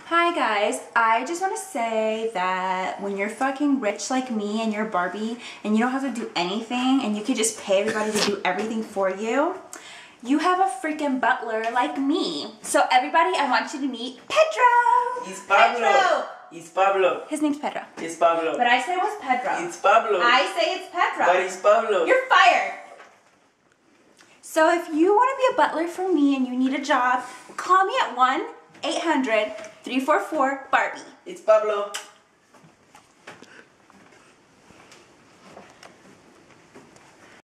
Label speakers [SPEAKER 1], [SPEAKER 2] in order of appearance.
[SPEAKER 1] Hi guys, I just want to say that when you're fucking rich like me and you're Barbie and you don't have to do anything and you can just pay everybody to do everything for you, you have a freaking butler like me. So everybody, I want you to meet Pedro!
[SPEAKER 2] It's Pablo!
[SPEAKER 1] Pedro!
[SPEAKER 2] It's Pablo!
[SPEAKER 1] His name's Pedro.
[SPEAKER 2] It's Pablo.
[SPEAKER 1] But I say it was Pedro.
[SPEAKER 2] It's Pablo.
[SPEAKER 1] I say it's Pedro.
[SPEAKER 2] But it's Pablo.
[SPEAKER 1] You're fired! So if you want to be a butler for me and you need a job, call me at 1-800-344-BARBIE.
[SPEAKER 2] It's Pablo.